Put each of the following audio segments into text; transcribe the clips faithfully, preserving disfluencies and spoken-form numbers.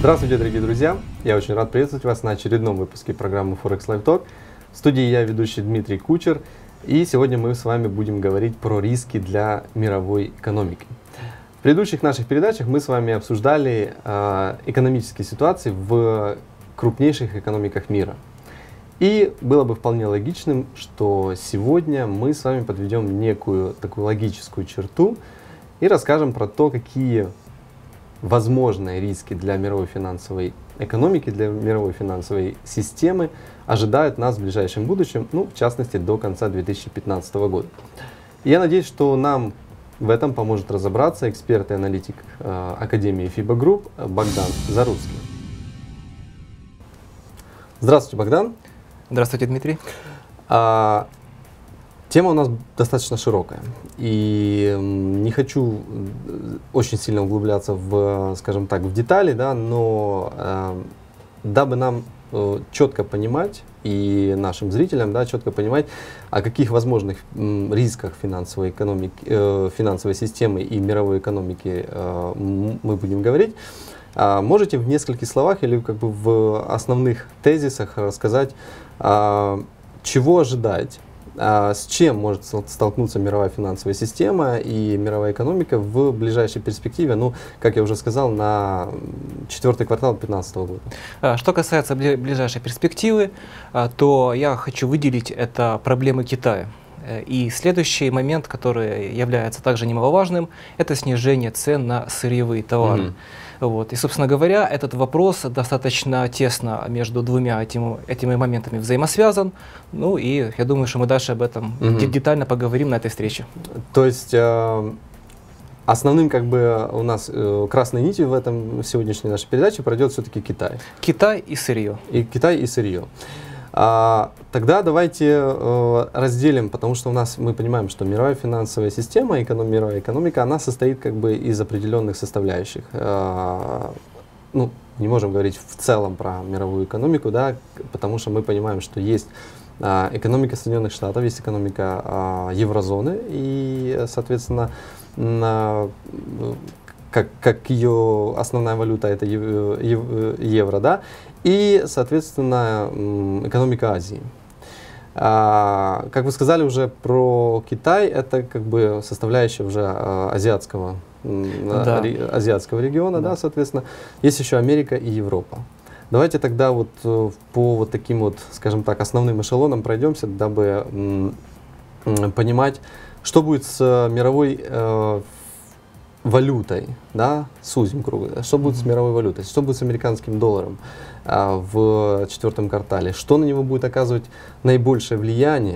Здравствуйте, дорогие друзья! Я очень рад приветствовать вас на очередном выпуске программы Forex Live Talk. В студии я, ведущий Дмитрий Кучер, и сегодня мы с вами будем говорить про риски для мировой экономики. В предыдущих наших передачах мы с вами обсуждали э, экономические ситуации в крупнейших экономиках мира. И было бы вполне логичным, что сегодня мы с вами подведем некую такую логическую черту и расскажем про то, какие возможные риски для мировой финансовой экономики, для мировой финансовой системы ожидают нас в ближайшем будущем, ну, в частности, до конца две тысячи пятнадцатого года. И я надеюсь, что нам в этом поможет разобраться эксперт и аналитик э, Академии FIBA Group Богдан Заруцкий. Здравствуйте, Богдан. Здравствуйте, Дмитрий. А, тема у нас достаточно широкая, и не хочу очень сильно углубляться в, скажем так, в детали, да, но э, дабы нам э, четко понимать и нашим зрителям, да, четко понимать, о каких возможных м, рисках финансовой экономики, э, финансовой системы и мировой экономики э, мы будем говорить. А можете в нескольких словах или как бы в основных тезисах рассказать, а, чего ожидать, а, с чем может столкнуться мировая финансовая система и мировая экономика в ближайшей перспективе, ну, как я уже сказал, на четвертый квартал две тысячи пятнадцатого года? Что касается ближайшей перспективы, то я хочу выделить это проблемы Китая. И следующий момент, который является также немаловажным, это снижение цен на сырьевые товары. Mm-hmm. Вот. И, собственно говоря, этот вопрос достаточно тесно между двумя этими, этими моментами взаимосвязан. Ну и я думаю, что мы дальше об этом mm-hmm. детально поговорим на этой встрече. То есть э, основным как бы у нас э, красной нитью в этом сегодняшней нашей передаче пройдет все-таки Китай. Китай и сырье. И Китай и сырье. А, тогда давайте э, разделим, потому что у нас мы понимаем, что мировая финансовая система, эконом, мировая экономика, она состоит как бы из определенных составляющих. А, ну, не можем говорить в целом про мировую экономику, да, потому что мы понимаем, что есть а, экономика Соединенных Штатов, есть экономика а, еврозоны, и, соответственно, на, как, как ее основная валюта это евро, да, и, соответственно, экономика Азии. А, как вы сказали уже про Китай, это как бы составляющая уже а, азиатского, да. ри, азиатского региона, да. Да, соответственно. Есть еще Америка и Европа. Давайте тогда вот по вот таким вот, скажем так, основным эшелонам пройдемся, дабы м, понимать, что будет с мировой э, валютой, да, сузим круг, что будет с мировой валютой, что будет с американским долларом а, в четвертом квартале, что на него будет оказывать наибольшее влияние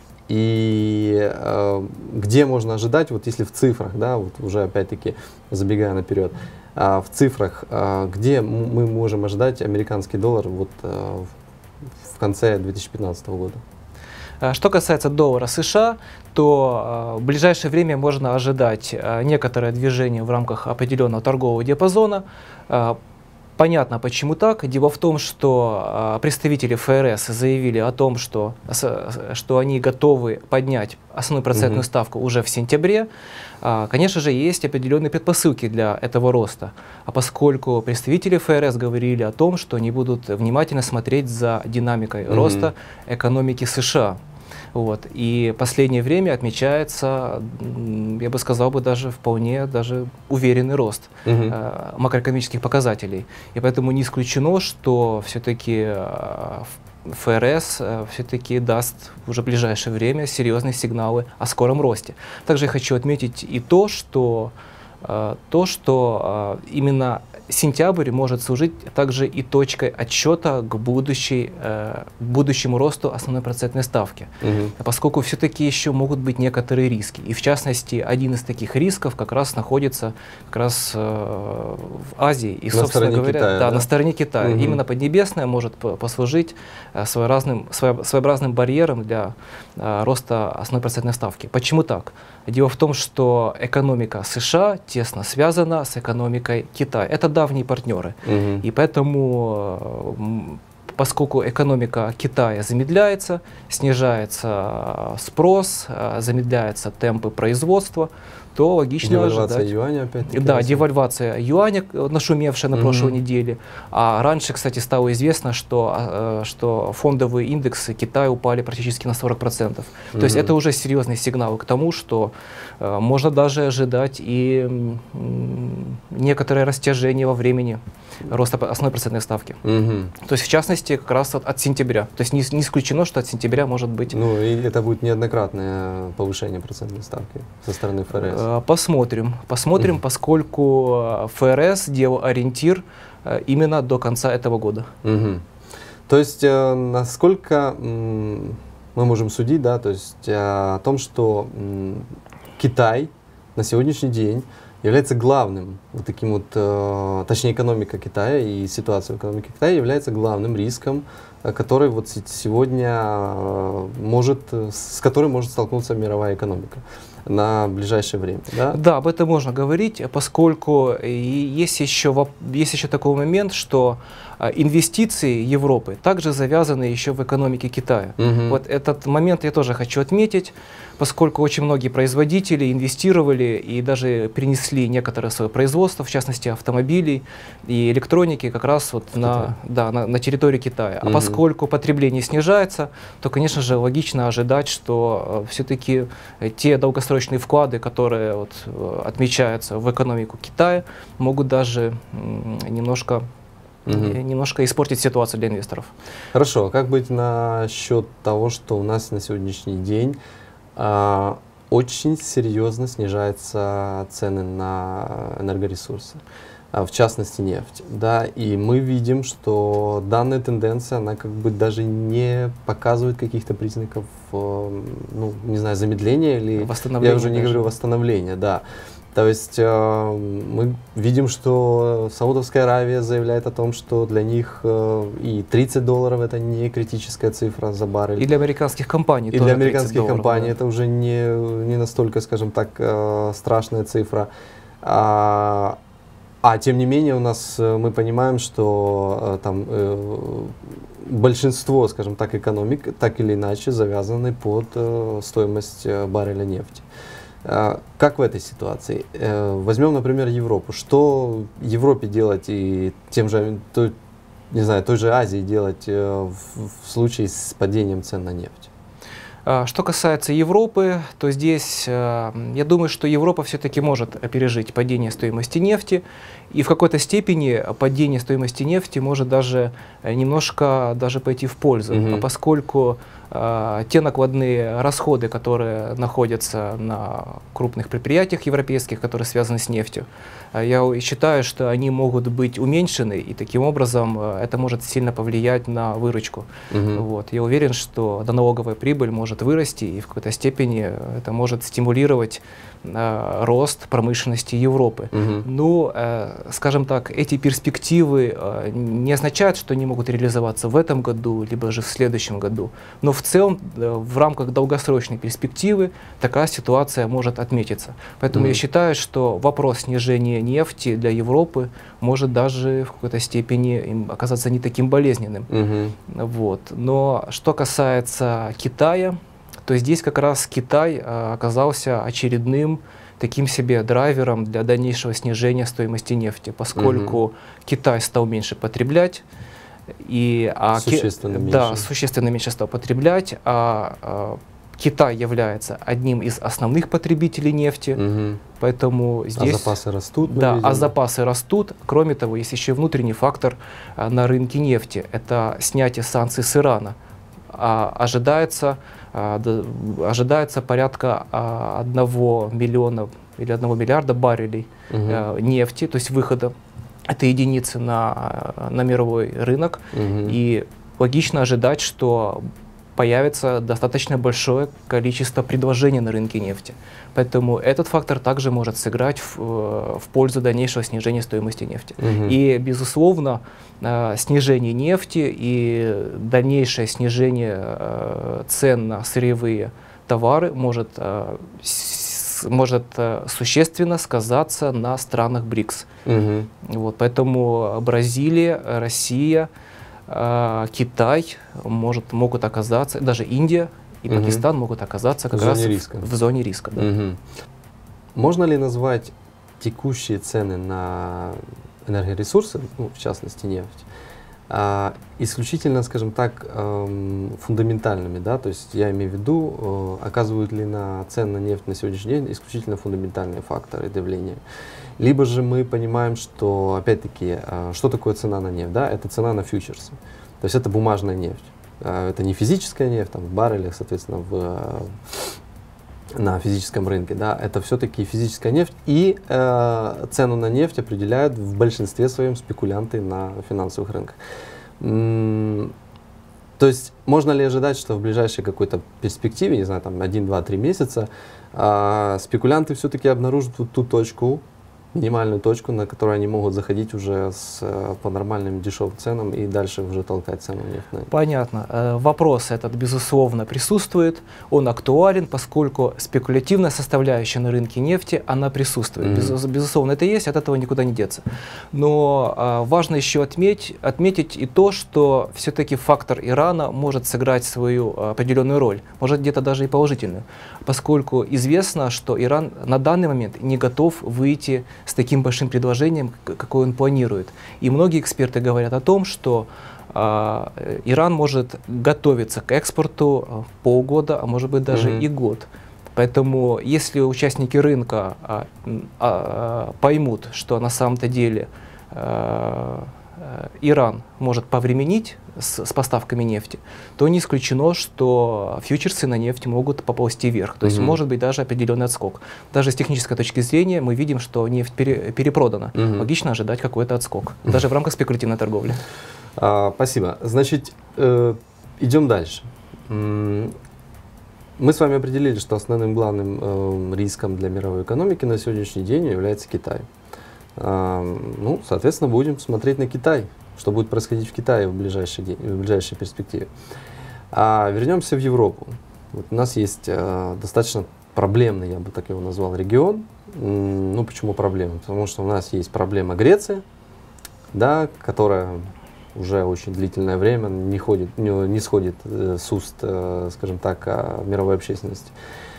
и а, где можно ожидать, вот если в цифрах, да, вот уже опять-таки забегая наперед, а, в цифрах, а, где мы можем ожидать американский доллар вот а, в конце две тысячи пятнадцатого года? Что касается доллара США, то э, в ближайшее время можно ожидать э, некоторое движение в рамках определенного торгового диапазона. Э, понятно, почему так. Дело в том, что э, представители ФРС заявили о том, что, э, что они готовы поднять основную процентную mm-hmm. ставку уже в сентябре. Э, конечно же, есть определенные предпосылки для этого роста. А поскольку представители ФРС говорили о том, что они будут внимательно смотреть за динамикой mm-hmm. роста экономики США. Вот. И последнее время отмечается, я бы сказал, бы даже вполне даже уверенный рост uh-huh. э, макроэкономических показателей. И поэтому не исключено, что все-таки э, ФРС э, все-таки даст уже в ближайшее время серьезные сигналы о скором росте. Также я хочу отметить и то, что, э, то, что э, именно сентябрь может служить также и точкой отсчета к, будущей, э, к будущему росту основной процентной ставки, угу. поскольку все-таки еще могут быть некоторые риски. И в частности, один из таких рисков как раз находится как раз э, в Азии. И, на собственно говоря, Китая, да, да? на стороне Китая. Угу. Именно Поднебесная может послужить э, своеобразным, своеобразным барьером для э, роста основной процентной ставки. Почему так? Дело в том, что экономика США тесно связана с экономикой Китая. Это давние партнеры. Угу. И поэтому, поскольку экономика Китая замедляется, снижается спрос, замедляются темпы производства, то логично девальвация ожидать. юаня опять-таки. Да, девальвация юаня, нашумевшая на mm-hmm. прошлой неделе. А раньше, кстати, стало известно, что, что фондовые индексы Китая упали практически на сорок процентов. Mm-hmm. То есть это уже серьезный сигнал к тому, что э, можно даже ожидать и м, некоторое растяжение во времени роста основной процентной ставки. Mm-hmm. То есть, в частности, как раз от, от сентября. То есть не, не исключено, что от сентября может быть... Ну, и это будет неоднократное повышение процентной ставки со стороны ФРС. Посмотрим. Посмотрим, mm-hmm. поскольку ФРС делал ориентир именно до конца этого года. Mm-hmm. То есть, э, насколько м, мы можем судить, да, то есть э, о том, что м, Китай на сегодняшний день является главным, вот таким вот, э, точнее, экономика Китая и ситуация в экономике Китая является главным риском, э, который вот сегодня э, может, с которым может столкнуться мировая экономика на ближайшее время. Да? Да, об этом можно говорить, поскольку есть еще, есть еще такой момент, что инвестиции Европы также завязаны еще в экономике Китая. Угу. Вот этот момент я тоже хочу отметить, поскольку очень многие производители инвестировали и даже перенесли некоторое свое производство, в частности автомобилей и электроники, как раз вот на, да, на, на территории Китая. Угу. А поскольку потребление снижается, то, конечно же, логично ожидать, что все-таки те долгосрочные вклады, которые вот отмечаются в экономику Китая, могут даже немножко Угу. немножко испортить ситуацию для инвесторов. Хорошо, а как быть насчет того, что у нас на сегодняшний день а, очень серьезно снижаются цены на энергоресурсы, а, в частности нефть, да, и мы видим, что данная тенденция, она как бы даже не показывает каких-то признаков, ну, не знаю, замедления или, я уже не даже. говорю восстановления, да. То есть э, мы видим, что Саудовская Аравия заявляет о том, что для них э, и тридцать долларов это не критическая цифра за баррель. И для американских компаний. И для американских долларов, компаний да. это уже не, не настолько, скажем так, э, страшная цифра. А, а тем не менее у нас мы понимаем, что э, там э, большинство, скажем так, экономик так или иначе завязаны под э, стоимость э, барреля нефти. Как в этой ситуации? Возьмем, например, Европу. Что Европе делать и тем же, той, не знаю, той же Азии делать в, в случае с падением цен на нефть? Что касается Европы, то здесь я думаю, что Европа все-таки может опережить падение стоимости нефти, и в какой-то степени падение стоимости нефти может даже немножко даже пойти в пользу, mm-hmm. поскольку э, те накладные расходы, которые находятся на крупных предприятиях европейских, которые связаны с нефтью, э, я считаю, что они могут быть уменьшены, и таким образом э, это может сильно повлиять на выручку. Mm-hmm. Вот. Я уверен, что налоговая прибыль может вырасти, и в какой-то степени это может стимулировать э, рост промышленности Европы. Mm-hmm. Ну, э, скажем так, эти перспективы э, не означают, что они могут реализоваться в этом году, либо же в следующем году. Но в целом, э, в рамках долгосрочной перспективы, такая ситуация может отметиться. Поэтому mm-hmm. я считаю, что вопрос снижения нефти для Европы может даже в какой-то степени оказаться не таким болезненным. Mm-hmm. Вот. Но что касается Китая, то здесь как раз Китай э, оказался очередным таким себе драйвером для дальнейшего снижения стоимости нефти, поскольку угу. Китай стал меньше потреблять, и, а существенно, ки, меньше. Да, существенно меньше стал потреблять, а, а Китай является одним из основных потребителей нефти, угу. поэтому здесь... А запасы растут? Да, а запасы растут. Кроме того, есть еще внутренний фактор а, на рынке нефти, это снятие санкций с Ирана. А, ожидается ожидается порядка одного миллиона или одного миллиарда баррелей угу. нефти, то есть выхода этой единицы на, на мировой рынок. Угу. И логично ожидать, что появится достаточно большое количество предложений на рынке нефти. Поэтому этот фактор также может сыграть в, в пользу дальнейшего снижения стоимости нефти. Угу. И, безусловно, снижение нефти и дальнейшее снижение цен на сырьевые товары может, может существенно сказаться на странах БРИКС. Угу. Вот, поэтому Бразилия, Россия, Китай может, могут оказаться, даже Индия и угу. Пакистан могут оказаться как в зоне раз риска. в, в зоне риска. Да. Угу. можно ли назвать текущие цены на энергоресурсы, ну, в частности нефть, а, исключительно, скажем так, эм, фундаментальными, да, то есть я имею в виду, э, оказывают ли на цены на нефть на сегодняшний день исключительно фундаментальные факторы давления. Либо же мы понимаем, что, опять-таки, э, что такое цена на нефть, да, это цена на фьючерсы, то есть это бумажная нефть, э, это не физическая нефть, там, в баррелях, соответственно, в, э, на физическом рынке, да, это все-таки физическая нефть, и э, цену на нефть определяют в большинстве своем спекулянты на финансовых рынках. М то есть можно ли ожидать, что в ближайшей какой-то перспективе, не знаю, там один, два, три месяца, э, спекулянты все-таки обнаружат вот ту точку, минимальную точку, на которую они могут заходить уже с, по нормальным дешевым ценам и дальше уже толкать цену нефть? Понятно. Вопрос этот, безусловно, присутствует. Он актуален, поскольку спекулятивная составляющая на рынке нефти, она присутствует. Mm-hmm. Безусловно, это есть, от этого никуда не деться. Но а, важно еще отметить, отметить и то, что все-таки фактор Ирана может сыграть свою определенную роль, может где-то даже и положительную, поскольку известно, что Иран на данный момент не готов выйти с таким большим предложением, какое он планирует. И многие эксперты говорят о том, что э, Иран может готовиться к экспорту полгода, а может быть даже mm-hmm. и год. Поэтому если участники рынка э, э, поймут, что на самом-то деле э, Иран может повременить с, с поставками нефти, то не исключено, что фьючерсы на нефть могут поползти вверх. То есть mm-hmm. может быть даже определенный отскок. Даже с технической точки зрения мы видим, что нефть пере, перепродана. Mm-hmm. Логично ожидать какой-то отскок, mm-hmm. даже в рамках спекулятивной торговли. А, спасибо. Значит, э, идем дальше. Мы с вами определили, что основным главным э, риском для мировой экономики на сегодняшний день является Китай. Ну, соответственно, будем смотреть на Китай, что будет происходить в Китае в ближайшей, в ближайшей перспективе. А вернемся в Европу. Вот у нас есть э, достаточно проблемный, я бы так его назвал, регион. Ну, почему проблема? Потому что у нас есть проблема Греции, да, которая уже очень длительное время не, ходит, не, не сходит э, с уст, э, скажем так, э, мировой общественности.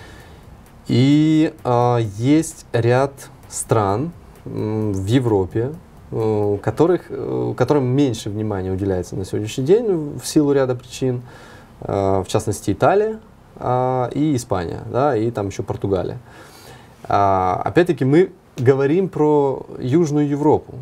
И э, есть ряд стран в Европе, которых, которым меньше внимания уделяется на сегодняшний день в силу ряда причин, в частности Италия и Испания, да, и там еще Португалия. Опять-таки мы говорим про Южную Европу.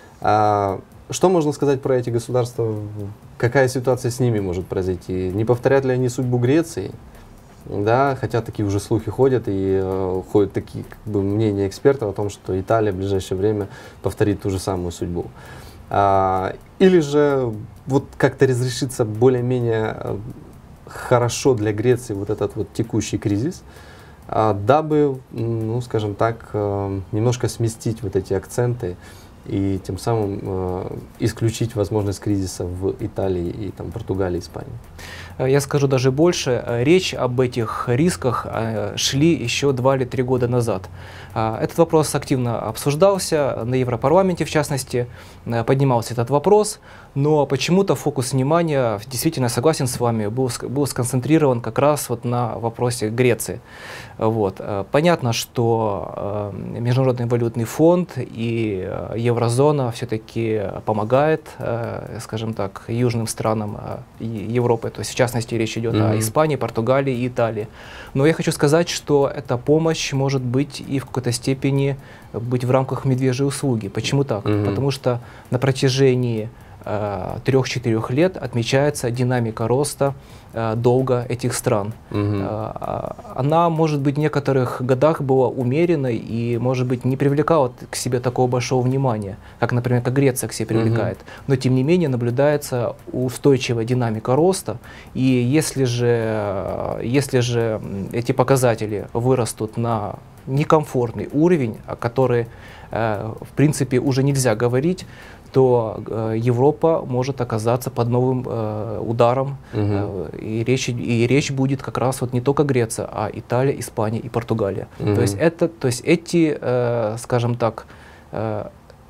Что можно сказать про эти государства? Какая ситуация с ними может произойти? Не повторят ли они судьбу Греции? Да, хотя такие уже слухи ходят, и э, ходят такие как бы, мнения экспертов о том, что Италия в ближайшее время повторит ту же самую судьбу. А, или же вот как-то разрешится более-менее э, хорошо для Греции вот этот вот текущий кризис, а, дабы, ну, скажем так, э, немножко сместить вот эти акценты и тем самым э, исключить возможность кризиса в Италии, и, там, Португалии, Испании. Я скажу даже больше. Речь об этих рисках э, шли еще два или три года назад. Э, этот вопрос активно обсуждался на Европарламенте, в частности, э, поднимался этот вопрос, но почему-то фокус внимания, действительно согласен с вами, был, был сконцентрирован как раз вот на вопросе Греции. Вот. Э, понятно, что э, Международный валютный фонд и э, еврозона все-таки помогает, э, скажем так, южным странам э, Европы, то есть в частности речь идет mm-hmm. о Испании, Португалии и Италии. Но я хочу сказать, что эта помощь может быть и в какой-то степени быть в рамках медвежьей услуги. Почему так? Mm-hmm. Потому что на протяжении трех-четырех лет отмечается динамика роста э, долга этих стран. Mm-hmm. э, она, может быть, в некоторых годах была умеренной и, может быть, не привлекала к себе такого большого внимания, как, например, как Греция к себе привлекает. Mm-hmm. Но, тем не менее, наблюдается устойчивая динамика роста. И если же, если же эти показатели вырастут на некомфортный уровень, о котором, э, в принципе, уже нельзя говорить, то э, Европа может оказаться под новым э, ударом, угу. э, и, речь, и речь будет как раз вот не только Греция, а Италия, Испания и Португалия. Угу. То есть, это, то есть эти, э, скажем так, э,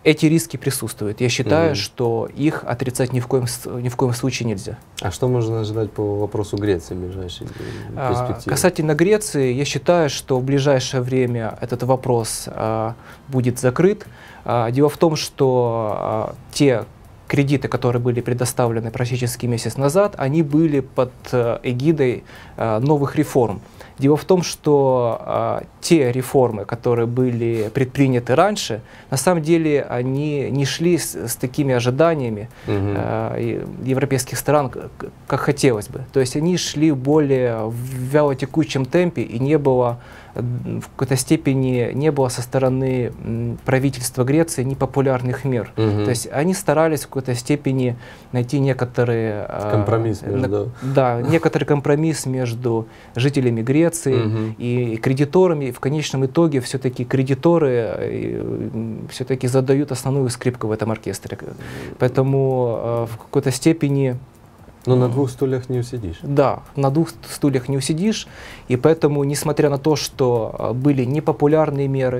эти риски присутствуют. Я считаю, Мгм. что их отрицать ни в коем, с- ни в коем случае нельзя. А что можно ожидать по вопросу Греции в ближайшей А, перспективе? Касательно Греции, я считаю, что в ближайшее время этот вопрос а, будет закрыт. А, Дело в том, что а, те кредиты, которые были предоставлены практически месяц назад, они были под э, эгидой а, новых реформ. Дело в том, что а, те реформы, которые были предприняты раньше, на самом деле они не шли с, с такими ожиданиями Мгм. а, и европейских стран, к- к- как хотелось бы. То есть они шли более в вялотекучем темпе, и не было м, в какой-то степени не было со стороны м, правительства Греции непопулярных мер. Мгм. То есть они старались в какой-то степени найти некоторые а, Компромисс на- между- да, некоторый компромисс между жителями Греции Мгм. и кредиторами. И в конечном итоге все-таки кредиторы все-таки задают основную скрипку в этом оркестре. Поэтому э, в какой-то степени, Ну, на двух стульях не усидишь. да, на двух стульях не усидишь. И поэтому, несмотря на то, что э, были непопулярные меры,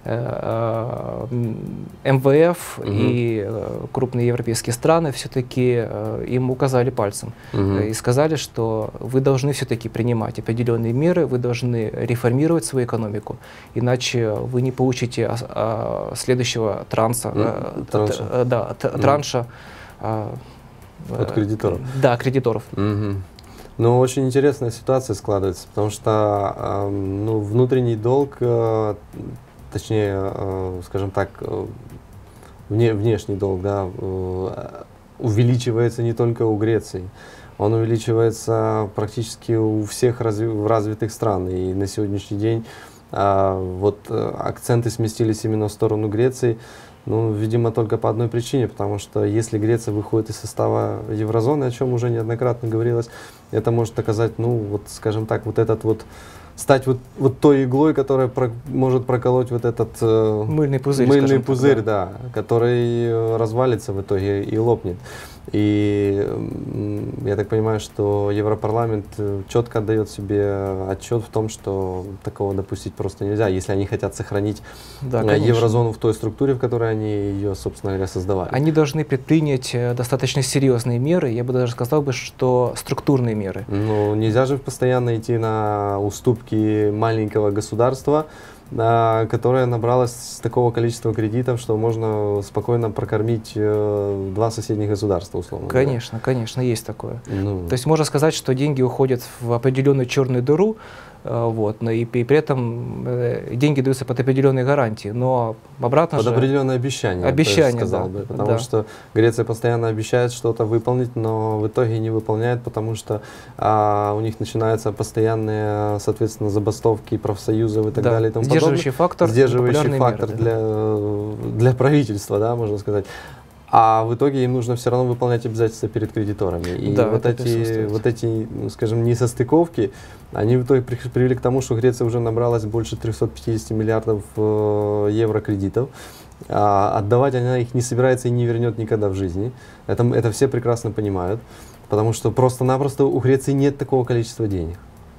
э, э, эм вэ эф Мгм. и э, крупные европейские страны все-таки им указали пальцем. Мгм. И сказали, что вы должны все-таки принимать определенные меры, вы должны реформировать свою экономику, иначе вы не получите а, а, следующего транса, М, э, транша. т- э, да, т- Мгм. транша а, От э, кредиторов. Да, кредиторов. Мгм. Ну, очень интересная ситуация складывается, потому что э, ну, внутренний долг, э, точнее, э, скажем так, э, вне, внешний долг, да, э, увеличивается не только у Греции, он увеличивается практически у всех разви- развитых стран. И на сегодняшний день э, вот э, акценты сместились именно в сторону Греции. Ну, видимо, только по одной причине, потому что если Греция выходит из состава еврозоны, о чем уже неоднократно говорилось, это может оказать, ну, вот, скажем так, вот этот вот, стать вот, вот той иглой, которая про- может проколоть вот этот э, Мыльный пузырь, мыльный скажем так, пузырь, да. да, который э, развалится в итоге и лопнет. И м, я так понимаю, что Европарламент э, четко отдает себе отчет в том, что такого допустить просто нельзя, если они хотят сохранить Да, э, конечно. еврозону в той структуре, в которой они ее, собственно говоря, создавали. Они должны предпринять э, достаточно серьезные меры, я бы даже сказал бы, что структурные меры. Ну, нельзя же постоянно идти на уступки маленького государства, а, которое набралось такого количества кредитов, что можно спокойно прокормить э, два соседних государства, условно говоря. Конечно, конечно, есть такое. Ну, То есть можно сказать, что деньги уходят в определенную черную дыру, э, вот, но и, и при этом э, деньги даются под определенные гарантии, но обратно под же... определенное обещание, Обещание, я бы сказал да, бы, потому да. что Греция постоянно обещает что-то выполнить, но в итоге не выполняет, потому что а, у них начинаются постоянные, соответственно, забастовки профсоюзов и так Да, далее и тому сдерживающий подобное. фактор, Сдерживающий непопулярные фактор меры, да. для, для правительства, да, можно сказать. А в итоге им нужно все равно выполнять обязательства перед кредиторами. И Да, вот, это эти, присутствует. вот эти, ну, скажем, несостыковки, они в итоге при- привели к тому, что Греция уже набралась больше трёхсот пятидесяти миллиардов э, евро кредитов. А отдавать она их не собирается и не вернет никогда в жизни. Это, это все прекрасно понимают, потому что просто-напросто у Греции нет такого количества денег.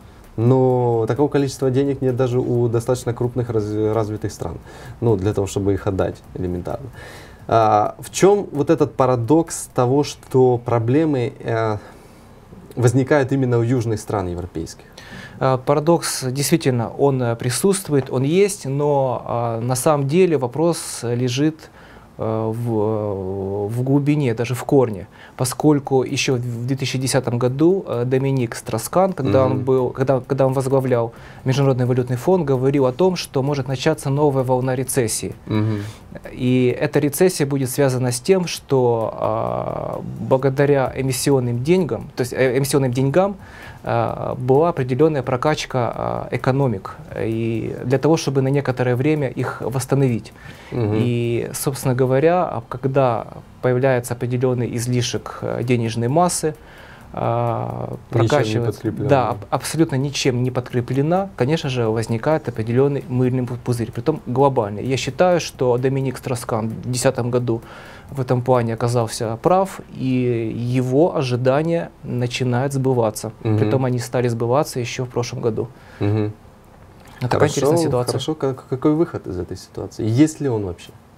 Но такого количества денег нет даже у достаточно крупных раз- развитых стран, ну, для того, чтобы их отдать элементарно. А, в чем вот этот парадокс того, что проблемы э, возникают именно у южных стран европейских? А, Парадокс действительно, он э, присутствует, он есть, но а, на самом деле вопрос лежит э, в, в глубине, даже в корне, поскольку еще в две тысячи десятом году э, Доминик Строскан, когда, он Мгм. был, когда, когда он возглавлял Международный валютный фонд, говорил о том, что может начаться новая волна рецессии. Мгм. И эта рецессия будет связана с тем, что а, благодаря эмиссионным деньгам, то есть э, эмиссионным деньгам а, была определенная прокачка а, экономик, и для того, чтобы на некоторое время их восстановить. Мгм. И, собственно говоря, а, когда появляется определенный излишек э, денежной массы, а, прокачивается, подкреплённая. да, аб- абсолютно ничем не подкреплена, конечно же, возникает определенный мыльный пу- пузырь, притом глобальный. Я считаю, что Доминик Строскан в две тысячи десятом году в этом плане оказался прав, и его ожидания начинают сбываться. Мгм. Притом они стали сбываться еще в прошлом году. Мгм. Это такая интересная ситуация. Хорошо, как- какой выход из этой ситуации? Есть ли он вообще?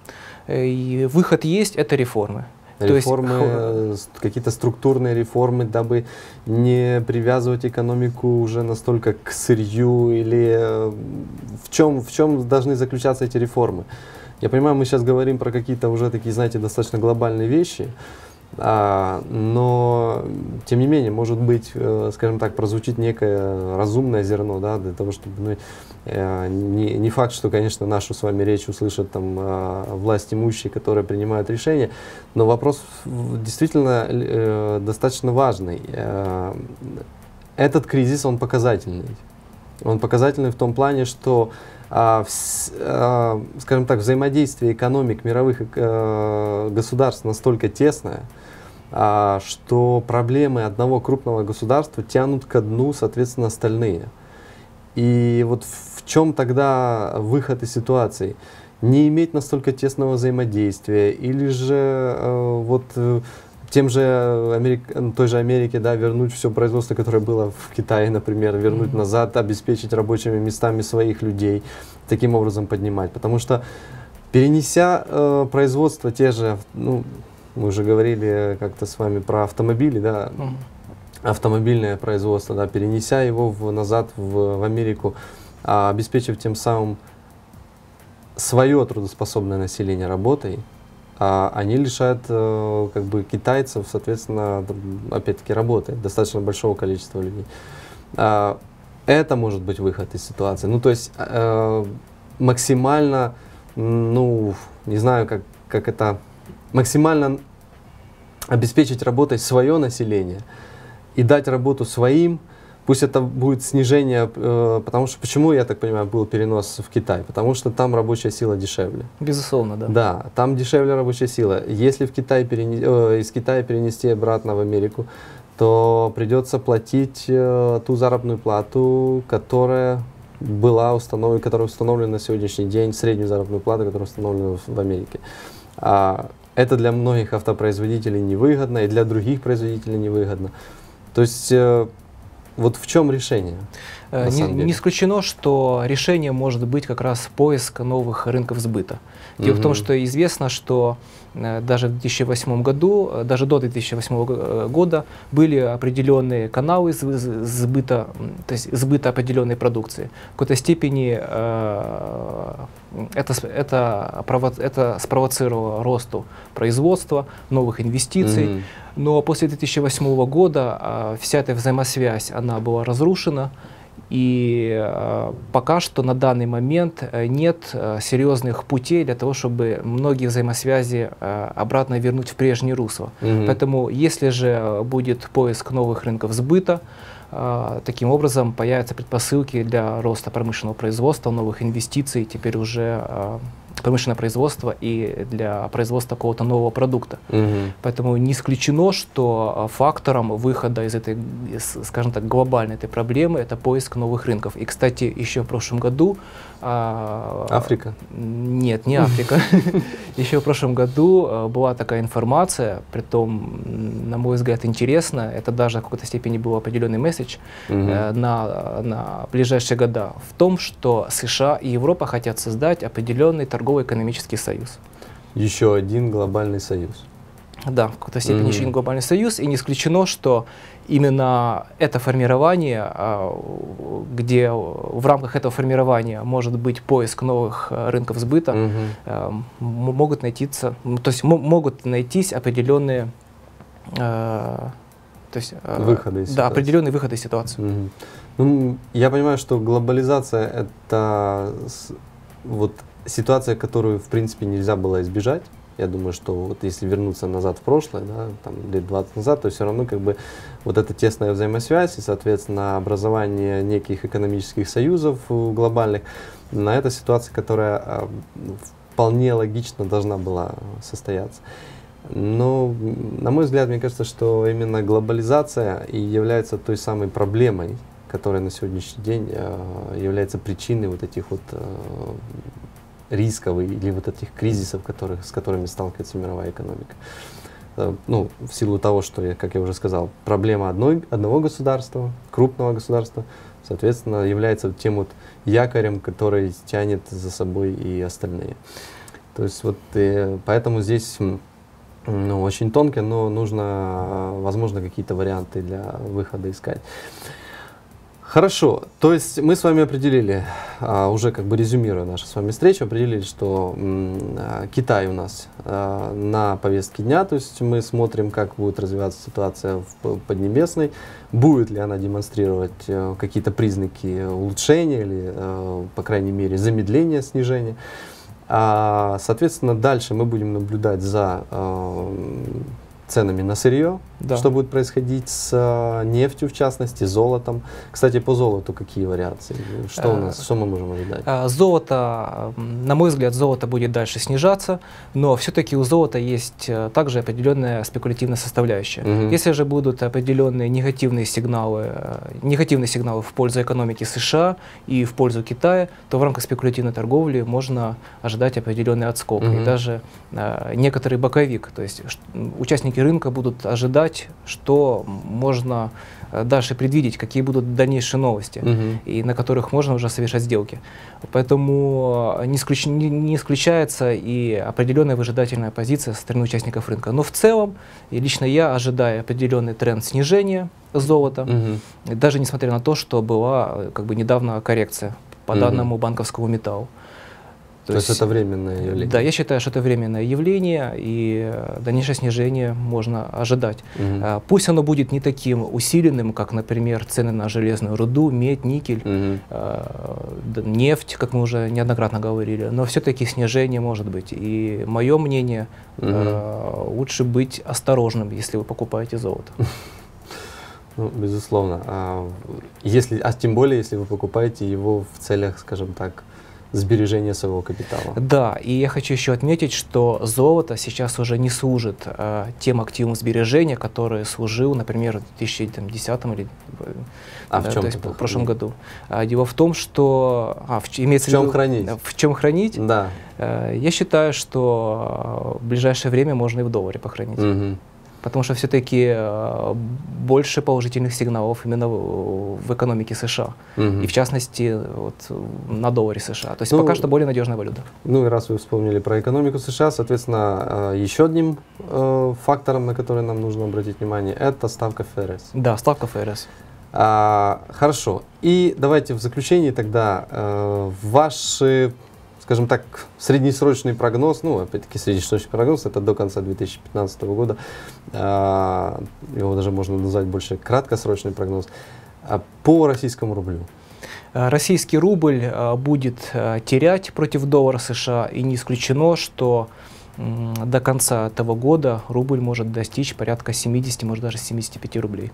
И выход есть, это реформы. Реформы, какие-то структурные реформы, дабы не привязывать экономику уже настолько к сырью, или в чем, в чем должны заключаться эти реформы? Я понимаю, мы сейчас говорим про какие-то уже такие, знаете, достаточно глобальные вещи, а, но тем не менее, может быть, э, скажем так, прозвучит некое разумное зерно, да, для того, чтобы, ну, э, не, не факт, что, конечно, нашу с вами речь услышат там э, власть имущие, которые принимают решения, но вопрос действительно э, достаточно важный. Э, этот кризис, он показательный. Он показательный в том плане, что А, вс, а, скажем так, взаимодействие экономик мировых а, государств настолько тесное, а, что проблемы одного крупного государства тянут ко дну, соответственно, остальные. И вот в чем тогда выход из ситуации? Не иметь настолько тесного взаимодействия, или же а, вот тем же Америк... той же Америке, да, вернуть все производство, которое было в Китае, например, вернуть mm-hmm. назад, обеспечить рабочими местами своих людей, таким образом поднимать. Потому что перенеся э, производство те же, ну, мы уже говорили как-то с вами про автомобили, да, mm-hmm. автомобильное производство, да, перенеся его в, назад в, в Америку, а, обеспечив тем самым свое трудоспособное население работой, а они лишают э, как бы китайцев, соответственно, опять-таки работы, достаточно большого количества людей. А, это может быть выход из ситуации. Ну, то есть э, максимально, ну, не знаю, как, как это, максимально обеспечить работой свое население и дать работу своим. Пусть это будет снижение, э, потому что, почему, я так понимаю, был перенос в Китай? Потому что там рабочая сила дешевле. Безусловно, да. Да, там дешевле рабочая сила. Если в Китай перене, э, из Китая перенести обратно в Америку, то придется платить э, ту заработную плату, которая была установлена, которая установлена на сегодняшний день, среднюю заработную плату, которая установлена в, в Америке. А, это для многих автопроизводителей невыгодно, и для других производителей невыгодно. То есть... Э, Вот в чем решение? Не, не исключено, что решение может быть как раз поиск новых рынков сбыта. Дело mm-hmm. в том, что известно, что даже в две тысячи восьмом году, даже до две тысячи восьмого года были определенные каналы сбыта, то есть сбыта определенной продукции. В какой-то степени э, это, это, прово, это спровоцировало росту производства, новых инвестиций. Mm-hmm. Но после две тысячи восьмого года э, вся эта взаимосвязь, она была разрушена. И э, пока что на данный момент нет э, серьезных путей для того, чтобы многие взаимосвязи э, обратно вернуть в прежнее русло. Mm-hmm. Поэтому если же будет поиск новых рынков сбыта, э, таким образом появятся предпосылки для роста промышленного производства, новых инвестиций, теперь уже э, промышленное производство и для производства какого-то нового продукта. Mm-hmm. Поэтому не исключено, что фактором выхода из этой, скажем так, глобальной этой проблемы это поиск новых рынков. И, кстати, еще в прошлом году... Африка? Нет, не Африка. Еще в прошлом году была такая информация, притом, на мой взгляд, интересно, это даже в какой-то степени был определенный месседж на, на ближайшие года, в том, что США и Европа хотят создать определенный торгово-экономический союз. Еще один глобальный союз. Да, в какой-то степени mm-hmm. еще один глобальный союз, и не исключено, что именно это формирование, где в рамках этого формирования может быть поиск новых рынков сбыта, mm-hmm. могут найтиться, то есть могут найтись определенные, то есть, выходы из ситуации. Да, определенные выходы из ситуации. Mm-hmm. Ну, я понимаю, что глобализация это вот ситуация, которую в принципе нельзя было избежать. Я думаю, что вот если вернуться назад в прошлое, да, там лет двадцать назад, то все равно как бы вот эта тесная взаимосвязь и, соответственно, образование неких экономических союзов глобальных, на это ситуация, которая а, вполне логично должна была состояться. Но, на мой взгляд, мне кажется, что именно глобализация и является той самой проблемой, которая на сегодняшний день а, является причиной вот этих вот а, рисков или вот этих кризисов, которых, с которыми сталкивается мировая экономика. Ну, в силу того, что, как я уже сказал, проблема одной, одного государства, крупного государства, соответственно, является тем вот якорем, который тянет за собой и остальные. То есть вот э, поэтому здесь ну, очень тонко, но нужно, возможно, какие-то варианты для выхода искать. Хорошо, то есть мы с вами определили, а, уже как бы резюмируя нашу с вами встречу, определили, что м, а, Китай у нас а, на повестке дня, то есть мы смотрим, как будет развиваться ситуация в Поднебесной, будет ли она демонстрировать а, какие-то признаки улучшения или, а, по крайней мере, замедления, снижения. А, соответственно, дальше мы будем наблюдать за а, ценами на сырье, да. Что будет происходить с а, нефтью, в частности, золотом. Кстати, по золоту какие вариации? Что у нас, что мы можем ожидать? Золото, на мой взгляд, золото будет дальше снижаться, но все-таки у золота есть также определенная спекулятивная составляющая. Угу. Если же будут определенные негативные сигналы, негативные сигналы в пользу экономики США и в пользу Китая, то в рамках спекулятивной торговли можно ожидать определенный отскок. Угу. И даже а, некоторый боковик, то есть участники рынка будут ожидать, что можно дальше предвидеть, какие будут дальнейшие новости, угу. и на которых можно уже совершать сделки. Поэтому не, исключ... не исключается и определенная выжидательная позиция со стороны участников рынка. Но в целом, и лично я ожидаю определенный тренд снижения золота, угу. даже несмотря на то, что была как бы недавно коррекция по угу. данному банковскому металлу. То, То есть, есть это временное явление? Да, я считаю, что это временное явление, и дальнейшее снижение можно ожидать. Угу. Пусть оно будет не таким усиленным, как, например, цены на железную руду, медь, никель, угу. нефть, как мы уже неоднократно говорили, но все-таки снижение может быть. И мое мнение, угу. лучше быть осторожным, если вы покупаете золото. Ну, безусловно. А, если, а тем более, если вы покупаете его в целях, скажем так, сбережения своего капитала. Да, и я хочу еще отметить, что золото сейчас уже не служит а, тем активом сбережения, который служил, например, в две тысячи десятом или а да, в, чем то есть, в прошлом году. А, дело в том, что а, в, имеется в чем в виду, хранить? В чем хранить? Да. А, я считаю, что в ближайшее время можно и в долларе похоронить. Угу. Потому что все-таки э, больше положительных сигналов именно в, в экономике США. Угу. И в частности вот, на долларе США. То есть ну, пока что более надежная валюта. Ну и раз вы вспомнили про экономику США, соответственно, э, еще одним э, фактором, на который нам нужно обратить внимание, это ставка ФРС. Да, ставка ФРС. А, хорошо. И давайте в заключении тогда э, ваши, скажем так, среднесрочный прогноз, ну, опять-таки, среднесрочный прогноз, это до конца две тысячи пятнадцатого года, а, его даже можно назвать больше краткосрочный прогноз, а, по российскому рублю. Российский рубль а, будет а, терять против доллара США, и не исключено, что м, до конца этого года рубль может достичь порядка семидесяти, может даже семидесяти пяти рублей.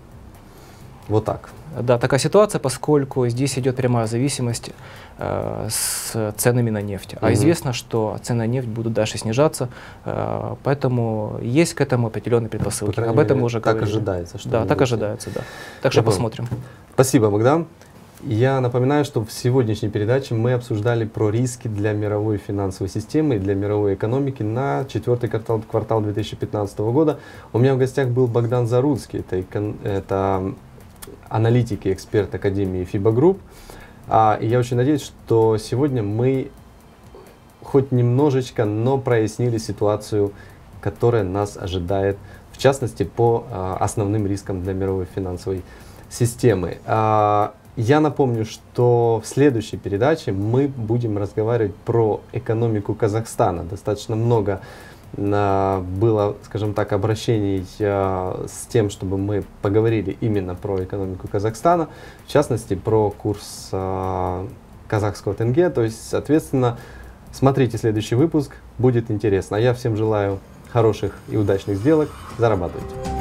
Вот так. Да, такая ситуация, поскольку здесь идет прямая зависимость э, с ценами на нефть. А угу. известно, что цены на нефть будут дальше снижаться, э, поэтому есть к этому определенные предпосылки. Об этом мы уже так говорили. ожидается. Что да, так ожидается, да. Так что посмотрим. Спасибо, Богдан. Я напоминаю, что в сегодняшней передаче мы обсуждали про риски для мировой финансовой системы и для мировой экономики на четвертый квартал, квартал две тысячи пятнадцатого года. У меня в гостях был Богдан Заруцкий, это, это аналитик и эксперт Академии FIBA Group. А, и я очень надеюсь, что сегодня мы хоть немножечко, но прояснили ситуацию, которая нас ожидает, в частности, по а, основным рискам для мировой финансовой системы. А, я напомню, что в следующей передаче мы будем разговаривать про экономику Казахстана. Достаточно много было, скажем так, обращений э, с тем, чтобы мы поговорили именно про экономику Казахстана, в частности, про курс э, казахского тенге. То есть, соответственно, смотрите следующий выпуск, будет интересно. А я всем желаю хороших и удачных сделок. Зарабатывайте.